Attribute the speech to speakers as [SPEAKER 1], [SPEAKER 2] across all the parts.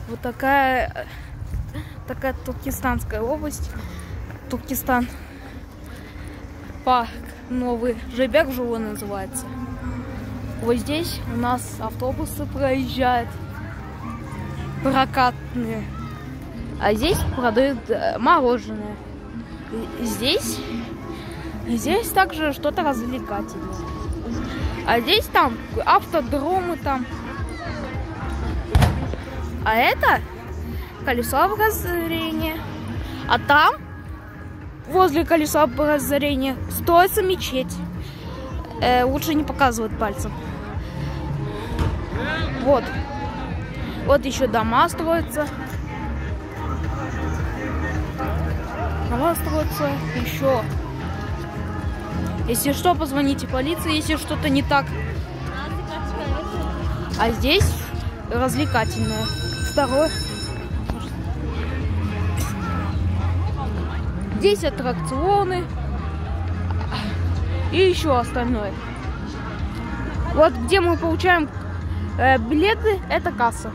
[SPEAKER 1] Вот такая Туркестанская область. Туркестан. Парк новый. Жайбек-Жолы называется. Вот здесь у нас автобусы проезжают. Прокатные. А здесь продают мороженое. Здесь также что-то развлекательное. А здесь там автодромы там. А это колесо обозрения. А там, возле колеса обозрения, строится мечеть. Лучше не показывать пальцем. Вот. Вот еще дома строятся. Дома строятся еще. Если что, позвоните полиции, если что-то не так. А здесь развлекательное. Второе. Здесь аттракционы. И еще остальное. Вот где мы получаем билеты, это касса.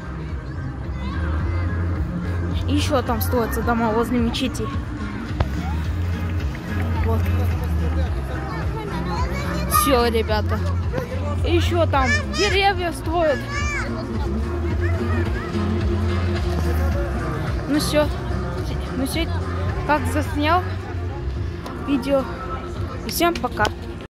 [SPEAKER 1] Еще там строятся дома возле мечети. Вот. Все, ребята. Еще там деревья строят. Ну все, как заснял видео. И всем пока.